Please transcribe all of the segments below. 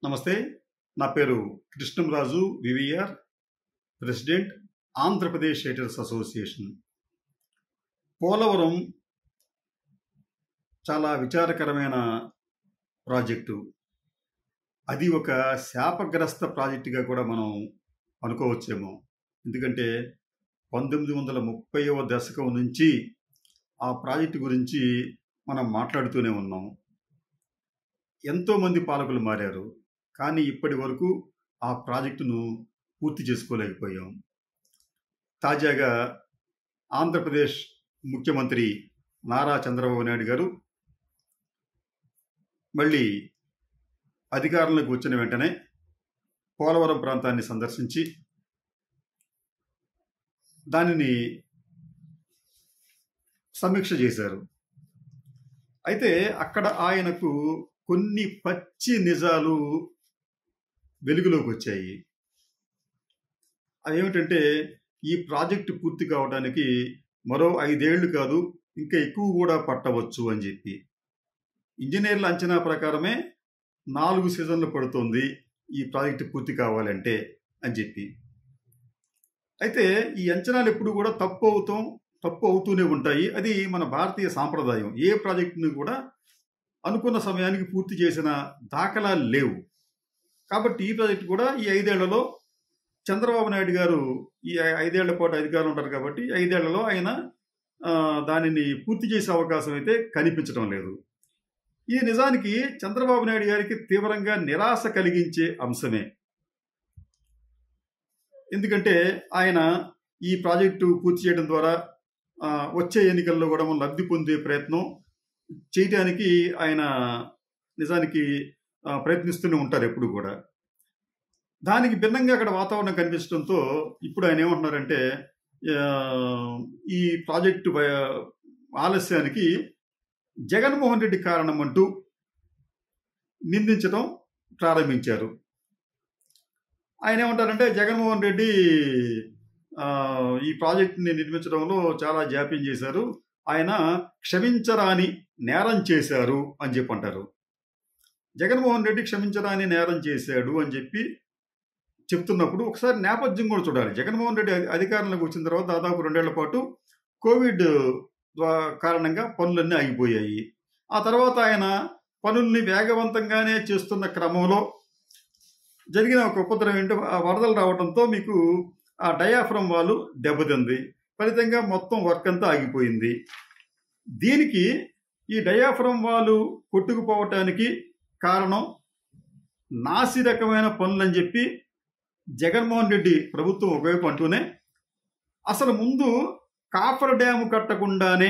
నమస్తే. నా పేరు Krishnamraju VVR, president, Andhra Pradesh writers association. Polavaram చాలా విచారకరమైన ప్రాజెక్టు. అది ఒక శాపగ్రస్త ప్రాజెక్టుగా కూడా మనం అనుకోవచ్చేమో. ఎందుకంటే 1930వ దశకం నుంచి ఆ ప్రాజెక్టు గురించి మనం మాట్లాడుతూనే ఉన్నాం. ఎంతోమంది పాలకులు మారారు, కానీ ఇప్పటి వరకు ఆ ప్రాజెక్టును పూర్తి చేసుకోలేకపోయాం. తాజాగా ఆంధ్రప్రదేశ్ ముఖ్యమంత్రి నారా చంద్రబాబు నాయుడు గారు మళ్ళీ అధికారంలోకి వచ్చిన వెంటనే పోలవరం ప్రాంతాన్ని సందర్శించి దానిని సమీక్ష చేశారు. అయితే అక్కడ ఆయనకు కొన్ని పచ్చి నిజాలు వెలుగులోకి వచ్చాయి. అదేమిటంటే, ఈ ప్రాజెక్టు పూర్తి కావడానికి మరో 5 ఏళ్ళు కాదు, ఇంకా ఎక్కువ కూడా పట్టవచ్చు అని చెప్పి. ఇంజనీర్ల అంచనా ప్రకారమే 4 సీజన్లు పడుతుంది ఈ ప్రాజెక్టు పూర్తి కావాలంటే అని చెప్పి. అయితే ఈ అంచనాలు ఎప్పుడు కూడా తప్పు అవుతూనే ఉంటాయి. అది మన భారతీయ సాంప్రదాయం. ఏ ప్రాజెక్టును కూడా అనుకున్న సమయానికి పూర్తి చేసిన దాఖలాలు లేవు. కాబట్టి ఈ ప్రాజెక్టు కూడా ఈ 5 ఏళ్లలో చంద్రబాబు నాయుడు గారు ఈ 5 ఏళ్ల పాటు అధికారం ఉంటారు కాబట్టి 5 ఏళ్లలో ఆయన దానిని పూర్తి చేసే అవకాశం అయితే కనిపించడం లేదు. ఇది నిజానికి చంద్రబాబు నాయుడు గారికి తీవ్రంగా నిరాశ కలిగించే అంశమే. ఎందుకంటే ఆయన ఈ ప్రాజెక్టు పూర్తి చేయడం ద్వారా వచ్చే ఎన్నికల్లో కూడా మనం లబ్ధి పొందే ప్రయత్నం చేయడానికి ఆయన నిజానికి ప్రయత్నిస్తూనే ఉంటారు ఎప్పుడు కూడా. దానికి భిన్నంగా అక్కడ వాతావరణం కనిపించడంతో ఇప్పుడు ఆయన ఏమంటున్నారంటే, ఈ ప్రాజెక్టు ఆలస్యానికి జగన్మోహన్ రెడ్డి కారణం అంటూ నిందించడం ప్రారంభించారు. ఆయన ఏమంటారంటే, జగన్మోహన్ రెడ్డి ఈ ప్రాజెక్టుని నిర్మించడంలో చాలా జాప్యం చేశారు, ఆయన క్షమించరాని నేరం చేశారు అని చెప్పి అంటారు. జగన్మోహన్ రెడ్డి క్షమించరాని నేరం చేశాడు అని చెప్పి చెప్తున్నప్పుడు ఒకసారి నేపథ్యం కూడా చూడాలి. జగన్మోహన్ రెడ్డి అధికారంలోకి వచ్చిన తర్వాత దాదాపు 2 ఏళ్ల పాటు కోవిడ్ కారణంగా పనులన్నీ ఆగిపోయాయి. ఆ తర్వాత ఆయన పనుల్ని వేగవంతంగానే చేస్తున్న క్రమంలో జరిగిన ఒక ఉపద్రవం ఏంటో, వరదలు రావడంతో మీకు ఆ డయాఫ్రమ్ వాల్ దెబ్బతింది. ఫలితంగా మొత్తం వర్క్ అంతా ఆగిపోయింది. దీనికి ఈ డయాఫ్రమ్ వాల్ కొట్టుకుపోవటానికి కారణం నాసి రకమైన పనులని చెప్పి జగన్మోహన్ రెడ్డి ప్రభుత్వం ఒకవైపు అంటూనే, అసలు ముందు కాఫర్ డ్యాము కట్టకుండానే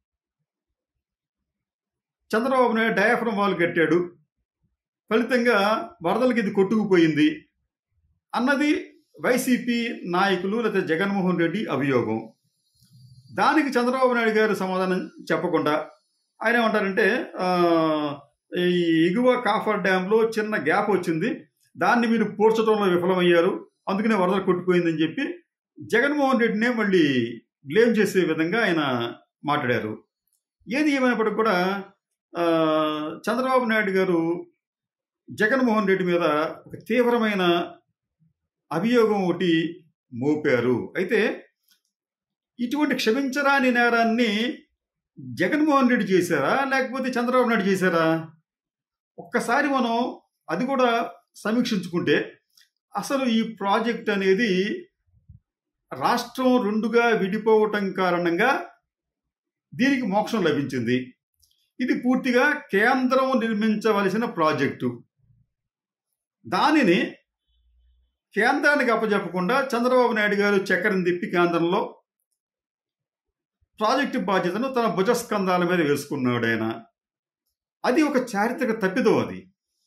చంద్రబాబు నాయుడు డయాఫ్రమ్ వాల్ కట్టాడు, ఫలితంగా వరదలకి ఇది కొట్టుకుపోయింది అన్నది వైసీపీ నాయకులు లేదా జగన్మోహన్ రెడ్డి అభియోగం. దానికి చంద్రబాబు నాయుడు గారు సమాధానం చెప్పకుండా ఆయన ఏమంటారంటే, ఈ ఎగువ కాఫర్ డ్యాంలో చిన్న గ్యాప్ వచ్చింది, దాన్ని మీరు పూడ్చడంలో విఫలమయ్యారు, అందుకనే వరదలు కొట్టుకుపోయిందని చెప్పి జగన్మోహన్ రెడ్డినే మళ్ళీ బ్లేమ్ చేసే విధంగా ఆయన మాట్లాడారు. ఏది ఏమైనప్పటికీ కూడా చంద్రబాబు నాయుడు గారు జగన్మోహన్ రెడ్డి మీద ఒక తీవ్రమైన అభియోగం ఒకటి మోపారు. అయితే ఇటువంటి క్షమించరాని నేరాన్ని జగన్మోహన్ రెడ్డి చేశారా లేకపోతే చంద్రబాబు నాయుడు చేశారా? ఒక్కసారి మనం అది కూడా సమీక్షించుకుంటే, అసలు ఈ ప్రాజెక్ట్ అనేది రాష్ట్రం 2గా విడిపోవటం కారణంగా దీనికి మోక్షం లభించింది. ఇది పూర్తిగా కేంద్రం నిర్మించవలసిన ప్రాజెక్టు. దానిని కేంద్రానికి అప్పచెప్పకుండా చంద్రబాబు నాయుడు గారు చక్రం తిప్పి కేంద్రంలో ప్రాజెక్టు బాధ్యతను తన భుజస్కంధాల మీద వేసుకున్నాడు ఆయన. అది ఒక చారిత్రక తప్పిదం అది.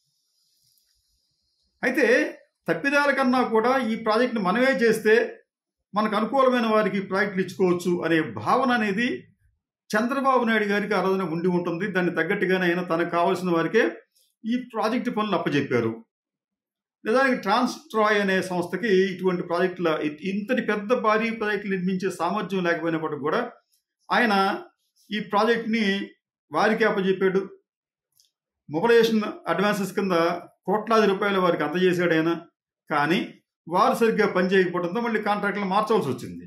అయితే తప్పిదాల కన్నా కూడా ఈ ప్రాజెక్టును మనమే చేస్తే మనకు అనుకూలమైన వారికి ప్రాజెక్టులు ఇచ్చుకోవచ్చు అనే భావన అనేది చంద్రబాబు నాయుడు గారికి ఆ రోజున ఉండి ఉంటుంది. దాన్ని తగ్గట్టుగానే ఆయన తనకు కావాల్సిన వారికే ఈ ప్రాజెక్టు పనులు అప్పచెప్పారు. నిజానికి ట్రాన్స్ట్రాయ్ అనే సంస్థకి ఇటువంటి ప్రాజెక్టుల ఇంతటి పెద్ద భారీ ప్రాజెక్టులు నిర్మించే సామర్థ్యం లేకపోయినప్పటికీ కూడా ఆయన ఈ ప్రాజెక్ట్ని వారికి అప్పచెప్పాడు. మొబిలైజేషన్ అడ్వాన్సెస్ కింద కోట్లాది రూపాయలు వారికి అందజేశాడు ఆయన. కానీ వారు సరిగ్గా పని చేయకపోవడంతో మళ్ళీ కాంట్రాక్టులు మార్చవలసి వచ్చింది.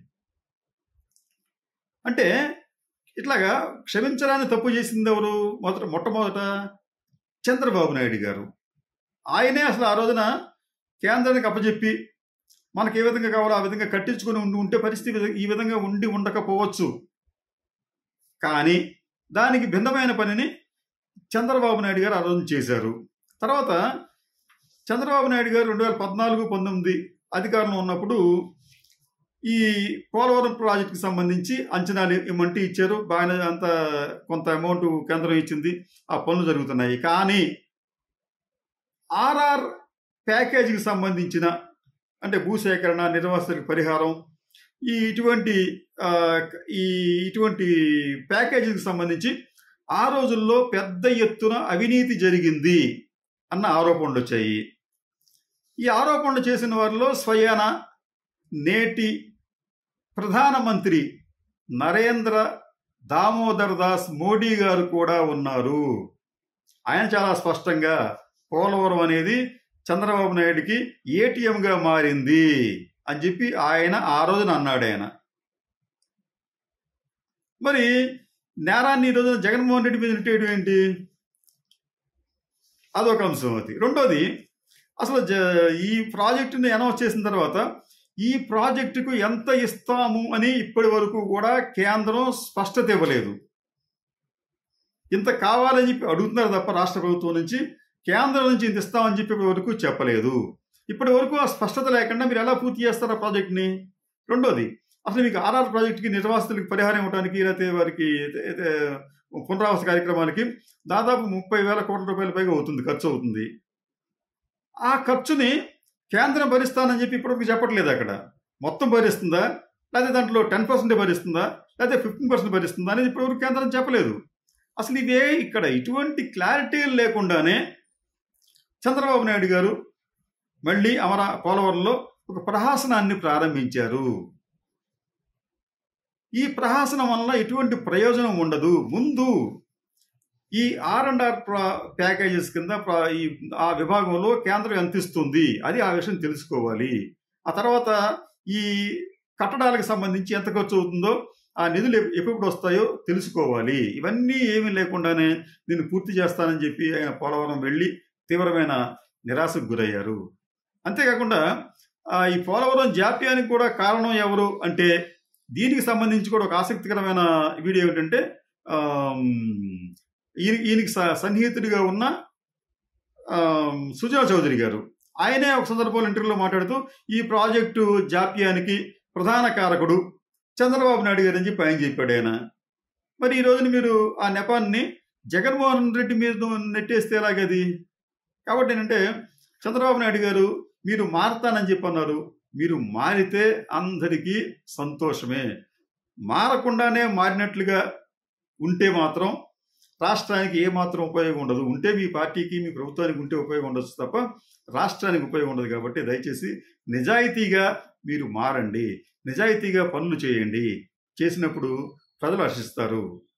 అంటే ఇట్లాగా క్షమించరాని తప్పు చేసింది ఎవరు? మొట్టమొదట చంద్రబాబు నాయుడు గారు. ఆయనే అసలు ఆ రోజున కేంద్రానికి అప్పచెప్పి మనకు ఏ విధంగా కావాలో ఆ విధంగా కట్టించుకొని ఉంటే పరిస్థితి ఈ విధంగా ఉండకపోవచ్చు. కానీ దానికి భిన్నమైన పనిని చంద్రబాబు నాయుడు గారు ఆ రోజున చేశారు. తర్వాత చంద్రబాబు నాయుడు గారు 2014-19 అధికారంలో ఉన్నప్పుడు ఈ పోలవరం ప్రాజెక్టుకి సంబంధించి అంచనాలు ఇమ్మంటే ఇచ్చారు. బాగానే అంత కొంత అమౌంట్ కేంద్రం ఇచ్చింది, ఆ పనులు జరుగుతున్నాయి. కానీ ఆర్ఆర్ ప్యాకేజీకి సంబంధించిన అంటే భూసేకరణ, నిర్వాసితులకు పరిహారం, ఇటువంటి ప్యాకేజీకి సంబంధించి ఆ రోజుల్లో పెద్ద ఎత్తున అవినీతి జరిగింది అన్న ఆరోపణలు వచ్చాయి. ఈ ఆరోపణలు చేసిన వారిలో స్వయాన నేటి ప్రధానమంత్రి నరేంద్ర దామోదర్ దాస్ మోడీ గారు కూడా ఉన్నారు. ఆయన చాలా స్పష్టంగా పోలవరం అనేది చంద్రబాబు నాయుడికి ఏటీఎంగా మారింది అని చెప్పి ఆయన ఆ రోజున అన్నాడు. ఆయన మరి నేరాన్ని ఈ రోజున జగన్మోహన్ రెడ్డి మీద నెట్టేయడం ఏంటి? అదొక అంశం. అది రెండోది, అసలు ఈ ప్రాజెక్టుని అనౌన్స్ చేసిన తర్వాత ఈ ప్రాజెక్టుకు ఎంత ఇస్తాము అని ఇప్పటి వరకు కూడా కేంద్రం స్పష్టత ఇవ్వలేదు. ఇంత కావాలని చెప్పి అడుగుతున్నారు తప్ప రాష్ట్ర ప్రభుత్వం నుంచి, కేంద్రం నుంచి ఇంత ఇస్తామని చెప్పి ఇప్పటి వరకు చెప్పలేదు. ఇప్పటి వరకు ఆ స్పష్టత లేకుండా మీరు ఎలా పూర్తి చేస్తారు ఆ ప్రాజెక్ట్ని? రెండోది, అసలు మీకు ఆర్ఆర్ ప్రాజెక్టుకి నిర్వాసితులకు పరిహారం ఇవ్వడానికి లేకపోతే వారికి పునరావాస కార్యక్రమాలకి దాదాపు 30,000 కోట్ల రూపాయల పైగా అవుతుంది, ఖర్చు అవుతుంది. ఆ ఖర్చుని కేంద్రం భరిస్తానని చెప్పి ఇప్పటివరకు చెప్పట్లేదు. అక్కడ మొత్తం భరిస్తుందా, లేకపోతే దాంట్లో 10% భరిస్తుందా, లేకపోతే 15% భరిస్తుందా అనేది ఇప్పటివరకు కేంద్రం చెప్పలేదు. అసలు ఇదే ఇక్కడ ఇటువంటి క్లారిటీ లేకుండానే చంద్రబాబు నాయుడు గారు మళ్ళీ పోలవరంలో ఒక ప్రహసనాన్ని ప్రారంభించారు. ఈ ప్రహసనం వల్ల ఎటువంటి ప్రయోజనం ఉండదు. ముందు ఈ R&R ప్యాకేజెస్ కింద ఆ విభాగంలో కేంద్రం ఎంత ఇస్తుంది అది ఆ విషయం తెలుసుకోవాలి. ఆ తర్వాత ఈ కట్టడాలకు సంబంధించి ఎంత ఖర్చు అవుతుందో, ఆ నిధులు ఎప్పుడు వస్తాయో తెలుసుకోవాలి. ఇవన్నీ ఏమీ లేకుండానే దీన్ని పూర్తి చేస్తానని చెప్పి ఆయన పోలవరం వెళ్ళి తీవ్రమైన నిరాశకు గురయ్యారు. అంతేకాకుండా ఈ పోలవరం జాప్యానికి కూడా కారణం ఎవరు అంటే, దీనికి సంబంధించి కూడా ఒక ఆసక్తికరమైన వీడియో ఏమిటంటే, ఈయనకి సన్నిహితుడిగా ఉన్న సుజనా చౌదరి గారు, ఆయనే ఒక సందర్భంలో ఇంటర్వ్యూలో మాట్లాడుతూ ఈ ప్రాజెక్టు జాప్యానికి ప్రధాన కారకుడు చంద్రబాబు నాయుడు గారు అని చెప్పి ఆయన చెప్పాడు. ఆయన మరి ఈ రోజున మీరు ఆ నెపాన్ని జగన్మోహన్ రెడ్డి మీద నెట్టేస్తే ఎలాగది? కాబట్టి ఏంటంటే, చంద్రబాబు నాయుడు గారు మీరు మారతానని చెప్పి అన్నారు. మీరు మారితే అందరికీ సంతోషమే. మారకుండానే మారినట్లుగా ఉంటే మాత్రం రాష్ట్రానికి ఏమాత్రం ఉపయోగం ఉండదు. ఉంటే మీ పార్టీకి, మీ ప్రభుత్వానికి ఉంటే ఉపయోగం ఉండొచ్చు తప్ప రాష్ట్రానికి ఉపయోగం ఉండదు. కాబట్టి దయచేసి నిజాయితీగా మీరు మారండి, నిజాయితీగా పనులు చేయండి. చేసినప్పుడు ప్రజలు హర్షిస్తారు.